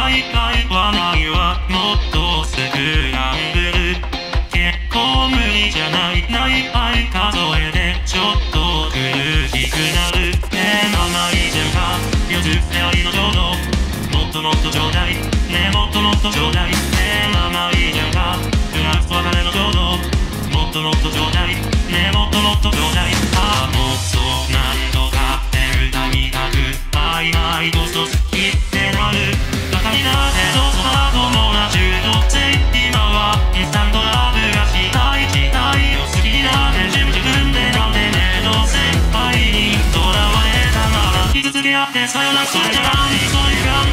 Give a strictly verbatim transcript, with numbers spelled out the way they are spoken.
大会はないわもっとスクランブル結構無理じゃないない愛数えでちょっと苦しくなるねえ甘いじゃんか四つ手ありのちょうどもっともっとちょうだいねえもっともっとちょうだいねえ甘いじゃんかうなつと別れのちょうどもっともっとちょうだいねえもっともっとちょうだいああもっと何度か手歌みたく曖昧こそ好きってなるバカになってどうぞハードもな中毒性今はインスタントラブがしたいしたいよ好きになって自分自分でなんでねどうせ愛にとらわれたなら傷つけ合ってさよならそれじゃ何そういう感